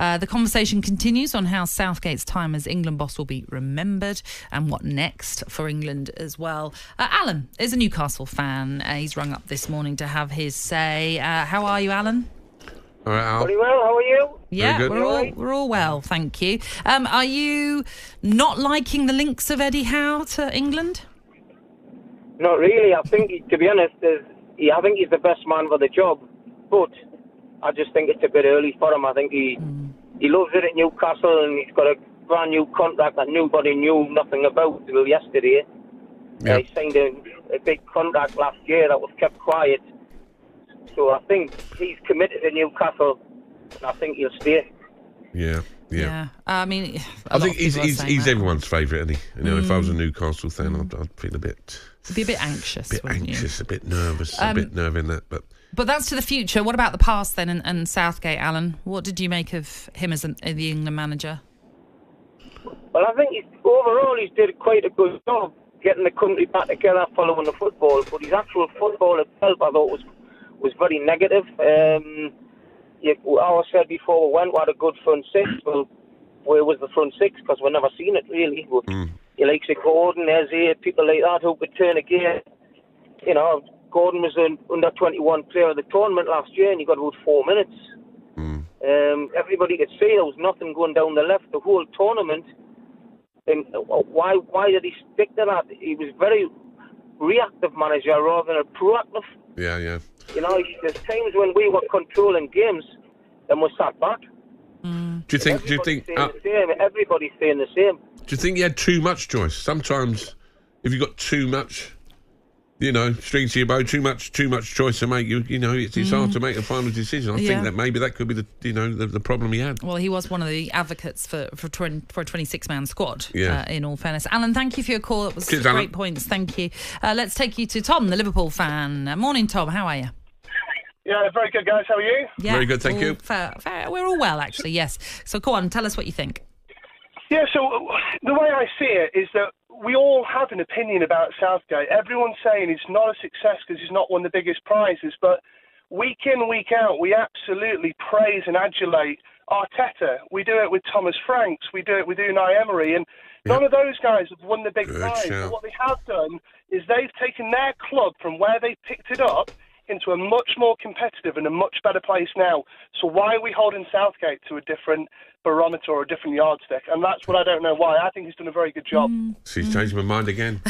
The conversation continues on how Southgate's time as England boss will be remembered and what next for England as well. Alan is a Newcastle fan. He's rung up this morning to have his say. How are you, Alan? All right, Al. Very well, how are you? Yeah, we're all well, thank you. Are you not liking the links of Eddie Howe to England? Not really. I think, to be honest, I think he's the best man for the job. But I just think it's a bit early for him. I think he loves it at Newcastle, and he's got a brand new contract that nobody knew nothing about until yesterday. Yeah. He signed a big contract last year that was kept quiet. So I think he's committed to Newcastle, and I think he'll stay. Yeah. I mean, I think he's everyone's favourite, isn't he? You know, if I was a Newcastle fan, I'd feel a bit... You'd be a bit anxious, wouldn't you? A bit nervous, a bit nerve in that, But that's to the future. What about the past then and Southgate, Alan? What did you make of him as the England manager? Well, I think overall he's did quite a good job getting the country back together following the football, but his actual football itself I thought was very negative. I said before we had a good front six. Well, where was the front six? Because we've never seen it really. But he likes it, Gordon, Eze, people like that who could turn a gear. You know, Gordon was an under-21 player of the tournament last year, and he got about 4 minutes. Everybody could see there was nothing going down the left the whole tournament. And why did he stick to that? He was very reactive manager rather than a proactive. Yeah. You know, there's times when we were controlling games and we sat back. Do you think? Everybody's saying the same. Do you think you had too much choice? Sometimes, if you got too much, strings to your bow, too much choice to make, it's hard to make a final decision. I think that maybe that could be the problem he had. Well, he was one of the advocates for a 26-man squad. Yeah. In all fairness, Alan, thank you for your call. It was Cheers, great Alan. points. Thank you. Let's take you to Tom, the Liverpool fan. Morning, Tom. How are you? Yeah, very good, guys. How are you? Yeah, very good, thank you. Fair. We're all well, actually. Yes. So go on, tell us what you think. Yeah, so the way I see it is that we all have an opinion about Southgate. Everyone's saying he's not a success because he's not won the biggest prizes, but week in, week out, we absolutely praise and adulate Arteta. We do it with Thomas Franks. We do it with Unai Emery, and none of those guys have won the big prize. But what they have done is they've taken their club from where they picked it up into a much more competitive and a much better place now. So why are we holding Southgate to a different barometer or a different yardstick? And that's what I don't know why. I think he's done a very good job. She's changed my mind again.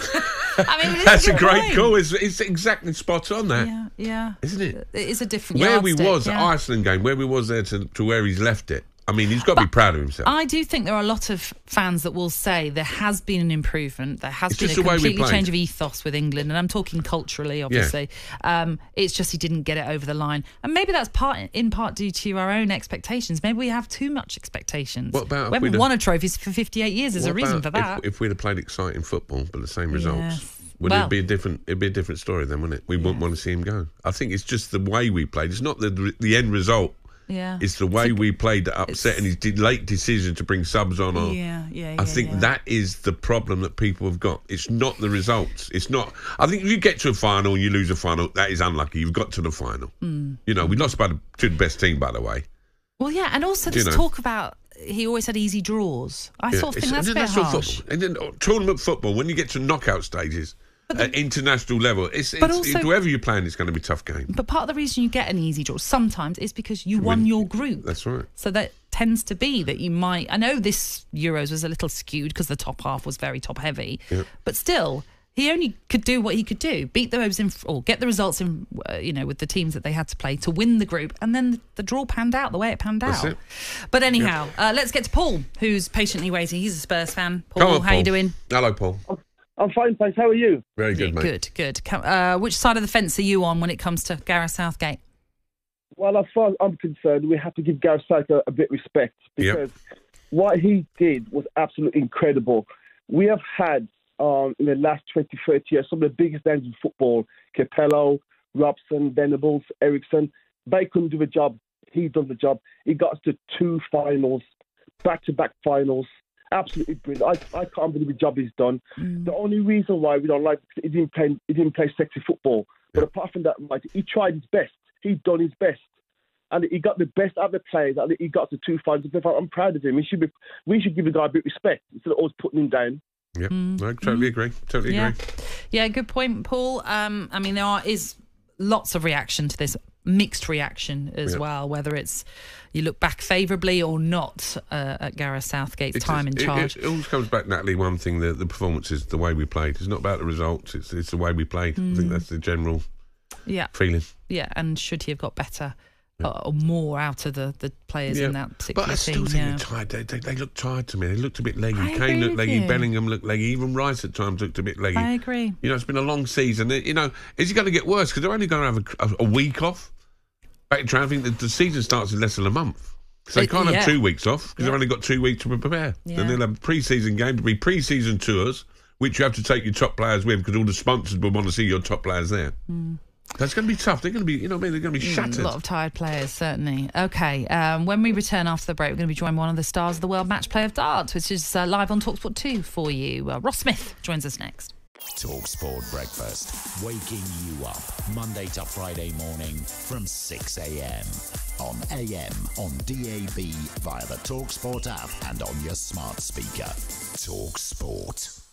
I mean, That's a great call. It's exactly spot on, that. Yeah. Isn't it? It is a different Where yardstick, we was at Iceland game, where we was there to where he's left it. I mean, he's got to be proud of himself. I do think there are a lot of fans that will say there has been an improvement. There has been a just the way we completely played. change of ethos with England, and I'm talking culturally, obviously. It's just he didn't get it over the line, and maybe that's in part due to our own expectations. Maybe we have too much expectations. What about we haven't won a trophy for 58 years? There's a reason for that. If we'd have played exciting football but the same results, Yes. it'd be a different story then, wouldn't it? We wouldn't want to see him go. I think it's just the way we played. It's not the end result. Yeah, it's the way we played that upset, and his late decision to bring subs on. I think that is the problem that people have got. It's not the results. It's not. I think if you get to a final and you lose a final, that is unlucky. You've got to the final. We lost to the best team, by the way. Well, yeah, and also this talk about he always had easy draws. I sort of think that's a bit harsh. And then tournament football, when you get to knockout stages. At international level, it's whoever you're playing, it's going to be a tough game. But part of the reason you get an easy draw sometimes is because you won your group. That's right. So that tends to be that you might. I know this Euros was a little skewed because the top half was very top heavy, but still, he only could do what he could do: beat those or get the results in, with the teams that they had to play to win the group, and then the draw panned out the way it panned out. That's it. But anyhow, let's get to Paul, who's patiently waiting. He's a Spurs fan. Paul, Come on, how you doing? Hello, Paul. I'm fine, thanks. How are you? Very good, mate. Good. Which side of the fence are you on when it comes to Gareth Southgate? Well, as far as I'm concerned, we have to give Gareth Southgate a bit of respect because what he did was absolutely incredible. We have had, in the last 20, 30 years, some of the biggest names in football: Capello, Robson, Venables, Ericsson. They couldn't do the job. He done the job. He got us to 2 finals, back-to-back finals. Absolutely brilliant. I can't believe the job he's done. The only reason why we don't like it, he didn't play sexy football. But apart from that, he tried his best. He done his best. and he got the best out of the players, and he got to 2 finals. I'm proud of him. We should give the guy a bit of respect instead of always putting him down. Yep, I totally agree. Totally agree. Yeah, good point, Paul. I mean, there is lots of reaction to this, mixed reaction as well, whether it's you look back favourably or not at Gareth Southgate's time in charge. It always comes back, Natalie, one thing, the performances, the way we played. It's not about the results, it's the way we played. I think that's the general feeling. Yeah, and should he have got better or more out of the players in that particular team? But I still think they're tired. They look tired to me. They looked a bit leggy. Kane looked leggy. Bellingham looked leggy. Even Rice at times looked a bit leggy. I agree. You know, it's been a long season. You know, is it going to get worse? Because they're only going to have a week off. Back to I think the season starts in less than a month. So they can't have 2 weeks off because they've only got 2 weeks to prepare. Yeah. Then they'll have pre-season games, be pre-season tours, which you have to take your top players with because all the sponsors will want to see your top players there. That's going to be tough. They're going to be, you know what I mean? They're going to be shattered. A lot of tired players, certainly. Okay, when we return after the break, we're going to be joined by one of the stars of the World Match Play of Darts, which is live on TalkSport 2 for you. Ross Smith joins us next. TalkSport Breakfast, waking you up Monday to Friday morning from 6 a.m. on AM, on DAB, via the TalkSport app and on your smart speaker. TalkSport.